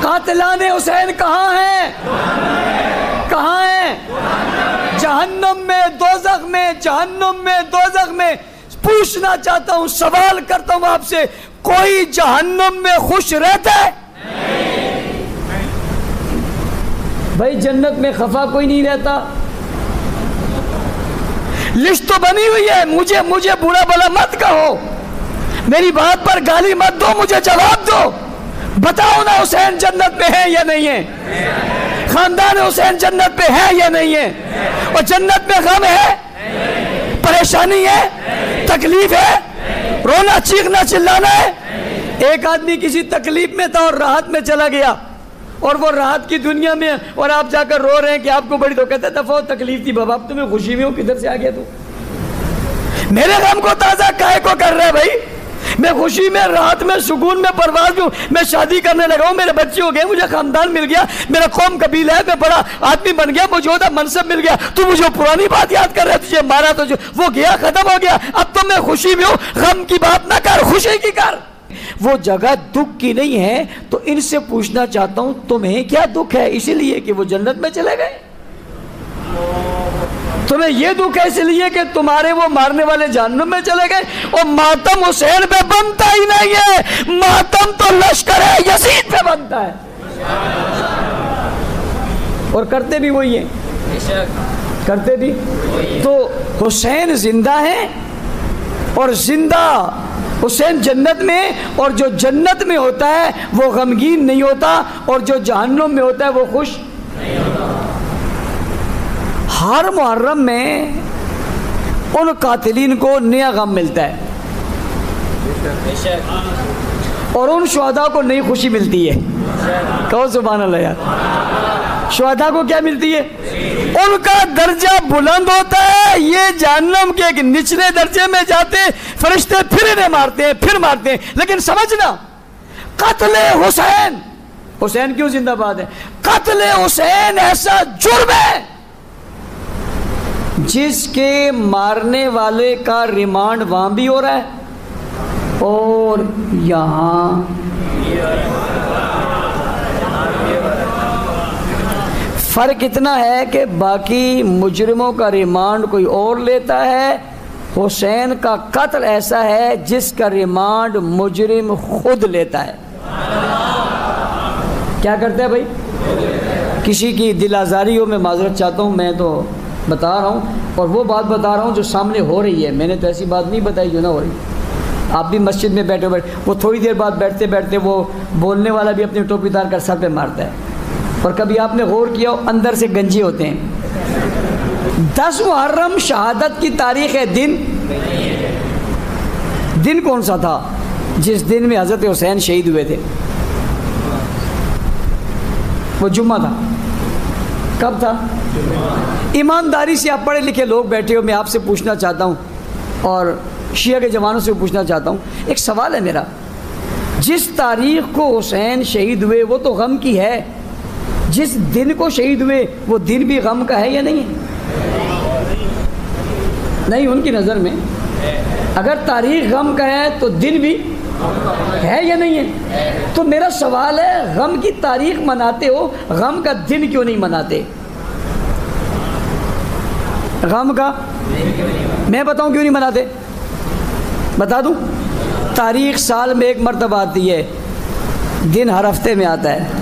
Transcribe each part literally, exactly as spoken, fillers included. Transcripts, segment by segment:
कातिलाने हुसैन कहाँ हैं? कहाँ हैं? जहन्नम में, दोज़ख में, जहन्नम में, दोज़ख में। पूछना चाहता हूँ, सवाल करता हूँ आपसे, कोई जहन्नम में खुश रहता है? भाई जन्नत में खफा कोई नहीं रहता। लिस्ट तो बनी हुई है, मुझे मुझे बुरा भला मत कहो, मेरी बात पर गाली मत दो, मुझे जवाब दो। बताओ ना, हुसैन जन्नत में है या नहीं है? खानदान हुसैन जन्नत पे है या नहीं है? और जन्नत में गम है, परेशानी है, तकलीफ है, रोना चीखना चिल्लाना है? एक आदमी किसी तकलीफ में था और राहत में चला गया, और वो राहत की दुनिया में, और आप जाकर रो रहे हैं कि आपको बड़ी, तो कहते दफा तकलीफ थी बाबा, अब तुम्हें खुशी में हो, किधर से आ गया तू? मेरे गम को ताजा काहे को कर रहा है भाई? मैं खुशी में, राहत में, सुकून में, परवाज में, मैं शादी करने लगा हूँ, मेरे बच्चे हो गए, मुझे खानदान मिल गया, मेरा कौम कबीला है, मैं बड़ा आदमी बन गया, मुझे होता मनसब मिल गया, तू मुझे पुरानी बात याद कर रहा है, तुझे मारा तो जो वो गया, खत्म हो गया, अब तो मैं खुशी में हूँ। गम की बात ना कर, खुशी की कर। वो जगह दुख की नहीं है, तो इनसे पूछना चाहता हूं तुम्हें क्या दुख है? इसीलिए कि वो जन्नत में चले गए? तुम्हें ये दुख है इसलिए कि तुम्हारे वो मारने वाले जहन्नम में चले गए? और मातम हुसैन पे बनता ही नहीं है, मातम तो लश्कर है यजीद पे बनता है, और करते भी वही है, करते भी। तो हुसैन जिंदा है, और जिंदा हुसैन जन्नत में, और जो जन्नत में होता है वो गमगीन नहीं होता, और जो जहन्नुम में होता है वो खुश नहीं होता। हर मुहर्रम में उन कातिलीन को नया गम मिलता है, और उन शुहदा को नई खुशी मिलती है। कहो सुभान अल्लाह यार। शुहदा को क्या मिलती है? उनका दर्जा बुलंद होता है, ये जहन्नम के एक निचले दर्जे में जाते, फरिश्ते फिर इन्हें मारते हैं, फिर मारते हैं। लेकिन समझना, कत्ले हुसैन, हुसैन क्यों जिंदाबाद है? कत्ले हुसैन ऐसा जुर्म है जिसके मारने वाले का रिमांड वहां भी हो रहा है और यहां। फर्क इतना है कि बाकी मुजरिमों का रिमांड कोई और लेता है, हुसैन का कत्ल ऐसा है जिसका रिमांड मुजरिम खुद लेता है। क्या करते हैं भाई? किसी की दिल आज़ारी हो, मैं माजरत चाहता हूँ, मैं तो बता रहा हूँ, और वो बात बता रहा हूँ जो सामने हो रही है, मैंने तो ऐसी बात नहीं बताई जो ना हो रही। आप भी मस्जिद में बैठे बैठे, वो थोड़ी देर बाद बैठते बैठते वो बोलने वाला भी अपनी टोपी उतार कर सर पे मारता है, और कभी आपने गौर किया हो अंदर से गंजे होते हैं। दस मुहर्रम शहादत की तारीख है, दिन दिन कौन सा था जिस दिन में हज़रत हुसैन शहीद हुए थे? वो जुम्मा था। कब था? ईमानदारी से आप पढ़े लिखे लोग बैठे हो, मैं आपसे पूछना चाहता हूँ, और शिया के जवानों से पूछना चाहता हूँ, एक सवाल है मेरा, जिस तारीख को हुसैन शहीद हुए वो तो गम की है, जिस दिन को शहीद हुए वो दिन भी गम का है या नहीं है? नहीं, उनकी नज़र में अगर तारीख गम का है तो दिन भी है या नहीं है? तो मेरा सवाल है, गम की तारीख मनाते हो, गम का दिन क्यों नहीं मनाते? गम का मैं बताऊं क्यों नहीं मनाते? बता दूं? तारीख साल में एक मर्तबा आती है, दिन हर हफ्ते में आता है।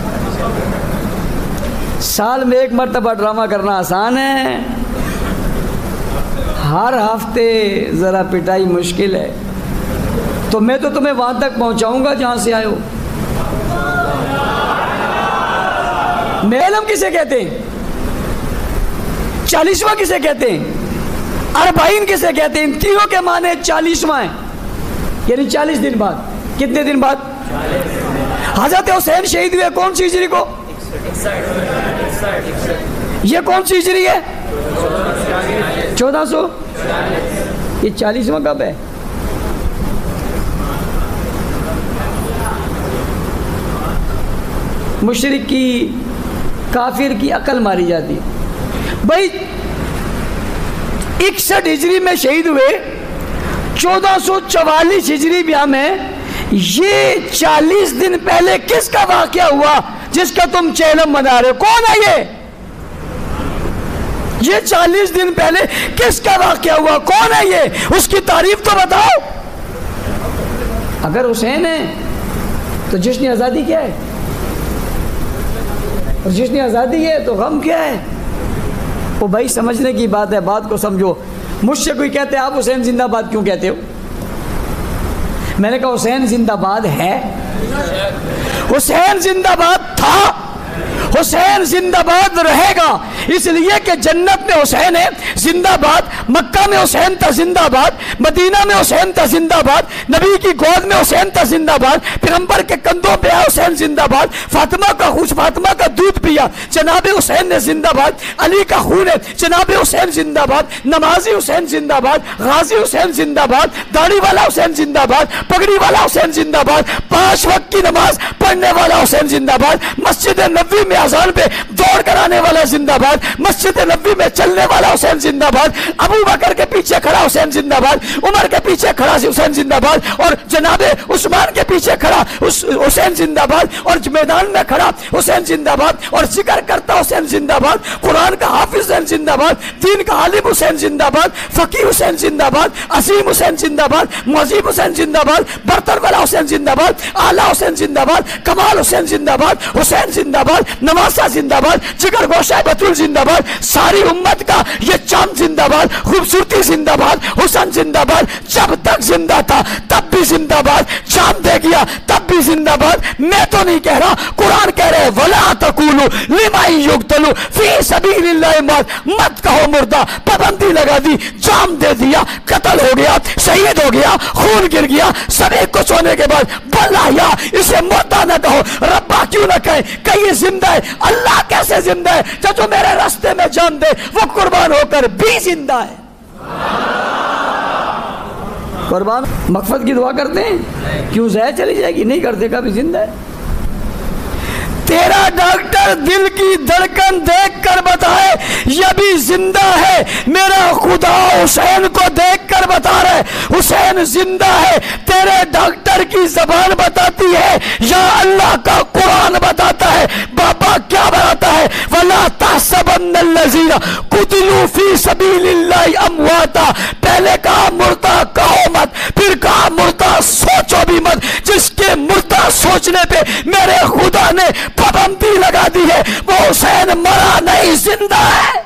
साल में एक मर्तबा ड्रामा करना आसान है, हर हफ्ते ज़रा पिटाई मुश्किल है। तो मैं तो तुम्हें वहां तक पहुंचाऊंगा जहां से आए हो। मेलम किसे कहते हैं? चालीसवां किसे कहते हैं? अरबाइन किसे कहते हैं? इन तीनों के माने चालीसवां है, यानी चालीस दिन बाद। कितने दिन बाद? हजरत हुसैन शहीद हुए कौन सी हिजरी को? ये कौन सी हिजरी है? चौदह सौ। ये चालीसवां कब है? मुशरिक की, काफिर की अकल मारी जाती भाई। इकसठ हिजरी में शहीद हुए, चौदह सौ चवालीस हिजरी ब्याह में, ये चालीस दिन पहले किसका वाकया हुआ जिसका तुम चेलम बना रहे हो, कौन है ये? ये चालीस दिन पहले किसका वाकया हुआ, कौन है ये? उसकी तारीफ तो बताओ। अगर हुसैन है तो जश्न आज़ादी क्या है? और जश्न आज़ादी है तो गम क्या है? वो भाई समझने की बात है, बात को समझो। मुझसे कोई कहते आप हुसैन जिंदाबाद क्यों कहते हो? मैंने कहा हुसैन जिंदाबाद है, हुसैन जिंदाबाद था, हुसैन जिंदाबाद रहेगा, इसलिए कि जन्नत में हुसैन है जिंदाबाद, मक्का में हुसैन था जिंदाबाद, मदीना में हुसैन था जिंदाबाद, नबी की गोद में हुसैन था जिंदाबाद, पैगंबर के कंधों पे हुसैन जिंदाबाद, फातिमा का खुश फातिमा का दूध पिया जनाब हुसैन ने जिंदाबाद, अली का खून है जनाब हुसैन जिंदाबाद, नमाजी हुसैन जिंदाबाद, गाजी हुसैन जिंदाबाद, दाढ़ी वाला हुसैन जिंदाबाद, पगड़ी वाला हुसैन जिंदाबाद, पांच वक्त की नमाज पढ़ने वाला हुसैन जिंदाबाद, मस्जिद नबी में अज़ान पे दौड़ कर आने वाला जिंदाबाद, मस्जिद नबी में चलने वाला हुसैन जिंदाबाद, अबू बकर के पीछे खड़ा हुसैन जिंदाबाद, उमर के पीछे खड़ा हुसैन जिंदाबाद, और जनाबे उस्मान के पीछे खड़ा हुसैन जिंदाबाद, और मैदान में खड़ा हुसैन जिंदाबाद, और जिक्र करता हुसैन जिंदाबाद, कुरान का हाफिज हुसैन जिंदाबाद, दीन का आलिम हुसैन जिंदाबाद, फकीह हुसैन जिंदाबाद, असीम हुसैन जिंदाबाद, मुअज़्ज़िब हुसैन जिंदाबाद, बर्तर वाला हुसैन जिंदाबाद, आला हुसैन जिंदाबाद, कमाल हुसैन जिंदाबाद, हुसैन जिंदाबाद, नवासा जिंदाबाद, जिगर गोशा बतूल जिंदाबाद, सारी उम्मत का ये चांद जिंदाबाद, खूबसूरती जिंदाबाद, हुसैन जिंदाबाद, जब तक जिंदा था तब भी जिंदाबाद, चांद दे गया तब भी जिंदाबाद। मैं तो नहीं कह रहा, कुरान कह रहे वला तकुलू लिमा युक्तलू फी सबीलिल्लाह मौत, मत कहो मुर्दा, पाबंदी लगा दी, जाम दे दिया, कत्ल हो गया, शहीद हो गया, खून गिर गया, सभी कुछ होने के बाद बल्ला इसे मुर्दा न कहो, रब्बा क्यों न कहे, कहीं जिंदा है, अल्लाह कैसे जिंदा है? जो जो मेरे रास्ते में जान दे वो कुर्बान होकर भी जिंदा है। कुर्बान मकसद की दुआ करते हैं, क्यों ज़ाया चली जाएगी? नहीं करते, कभी जिंदा है। तेरा डॉक्टर दिल की धड़कन देख कर बताए यह भी जिंदा है, मेरा खुदा हुसैन को देख कर बता रहे हुसैन जिंदा है। तेरे डॉक्टर की जबान बताती है या अल्लाह का कुरान बताता है? बाबा क्या बताता है? वला तहसबन्नल्लज़ीना कुतिलू फी सबीलिल्लाहि अमवाता। पहले कहा मुर्दा कहो मत, फिर कहा मुर्दा सोचो भी मत। जिसके मुर्दा सोचने पे मेरे खुदा ने पाबंदी लगा दी है वो हुसैन मरा नहीं, जिंदा है।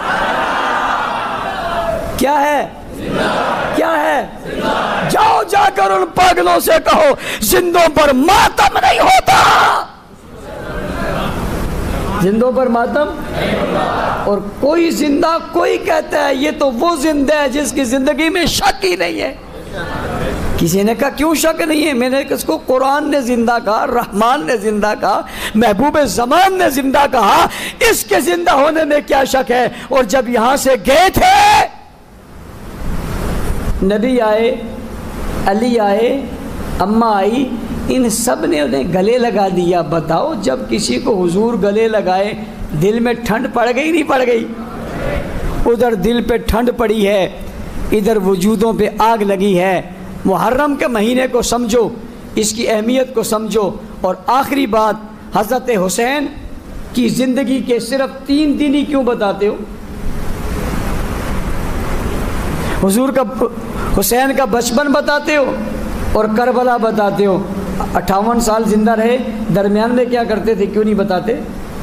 क्या है? क्या है? जाओ जाकर उन पागलों से कहो जिंदों पर मातम नहीं होता, जिंदों पर मातम। और कोई जिंदा, कोई कहता है ये तो वो जिंदा है जिसकी जिंदगी में शक ही नहीं है। किसी ने कहा क्यों शक नहीं है? मैंने किसको? कुरान ने जिंदा कहा, रहमान ने जिंदा कहा, महबूब ज़मान ने जिंदा कहा, इसके जिंदा होने में क्या शक है? और जब यहां से गए थे, नबी आए, अली आए, अम्मा आई, इन सब ने उन्हें गले लगा दिया। बताओ जब किसी को हुजूर गले लगाए दिल में ठंड पड़ गई नहीं पड़ गई? उधर दिल पे ठंड पड़ी है, इधर वजूदों पे आग लगी है। मुहर्रम के महीने को समझो, इसकी अहमियत को समझो। और आखिरी बात, हज़रत हुसैन की ज़िंदगी के सिर्फ तीन दिन ही क्यों बताते हो? हुजूर का, हुसैन का बचपन बताते हो और करबला बताते हो। अट्ठावन साल जिंदा रहे, दरमियान में क्या करते थे क्यों नहीं बताते?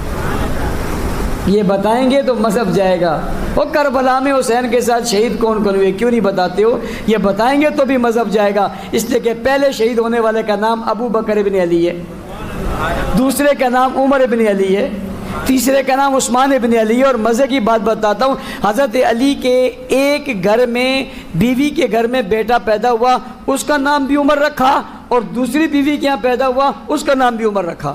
ये बताएंगे तो मज़हब जाएगा। वो करबला में हुसैन के साथ शहीद कौन कौन हुए क्यों नहीं बताते हो? ये बताएंगे तो भी मज़हब जाएगा। इसलिए कि पहले शहीद होने वाले का नाम अबू बकर इब्न अली है, दूसरे का नाम उमर इब्न अली है, तीसरे का नाम उस्मान इब्न अली है। और मज़े की बात बताता हूँ, हज़रत अली के एक घर में, बीवी के घर में बेटा पैदा हुआ, उसका नाम भी उमर रखा, और दूसरी बीवी के यहाँ पैदा हुआ, उसका नाम भी उमर रखा।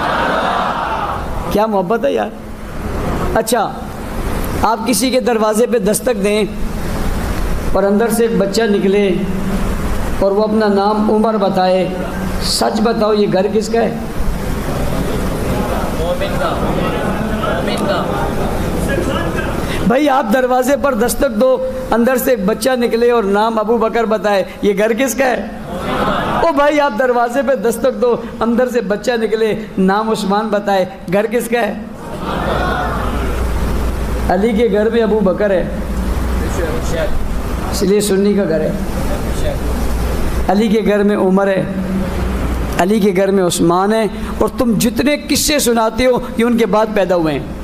क्या मोहब्बत है यार। अच्छा, आप किसी के दरवाजे पे दस्तक दें और अंदर से एक बच्चा निकले और वो अपना नाम उमर बताए, सच बताओ ये घर किसका है? मोमिन का, मोमिन का। भाई आप दरवाजे पर दस्तक दो, अंदर से एक बच्चा निकले और नाम अबू बकर बताए, ये घर किसका है? ओ भाई आप दरवाजे पे दस्तक दो, अंदर से बच्चा निकले नाम उस्मान बताए, घर किसका है? अली के घर में अबू बकर है, इसलिए सुन्नी का घर है। अली के घर में उमर है, अली के घर में उस्मान है। और तुम जितने किस्से सुनाते हो ये उनके बाद पैदा हुए हैं,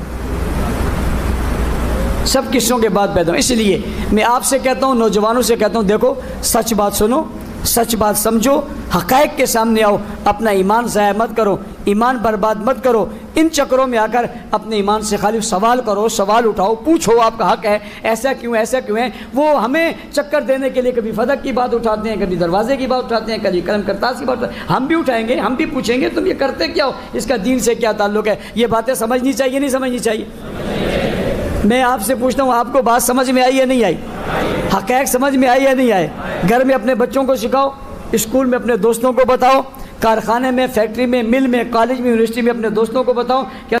सब किस्सों के बाद पैदा हुए। इसलिए मैं आपसे कहता हूँ, नौजवानों से कहता हूँ, देखो सच बात सुनो, सच बात समझो, हक़ाइक़ के सामने आओ, अपना ईमान ज़ाया मत करो, ईमान बर्बाद मत करो। इन चक्करों में आकर अपने ईमान से खाली सवाल करो, सवाल उठाओ, पूछो, आपका हक़ है, ऐसा क्यों ऐसा क्यों है। वो हमें चक्कर देने के लिए कभी फदक की बात उठाते हैं, कभी दरवाजे की बात उठाते हैं, कभी कलम करतास की बात उठाते हैं। हम भी उठाएंगे, हम भी पूछेंगे तुम ये करते क्या हो, इसका दीन से क्या ताल्लुक़ है। ये बातें समझनी चाहिए नहीं समझनी चाहिए? मैं आपसे पूछता हूँ, आपको बात समझ में आई या नहीं आई? हक़ाइक़ समझ में आई या नहीं आए? घर में अपने बच्चों को सिखाओ, स्कूल में अपने दोस्तों को बताओ, कारखाने में, फैक्ट्री में, मिल में, कॉलेज में, यूनिवर्सिटी में अपने दोस्तों को बताओ कि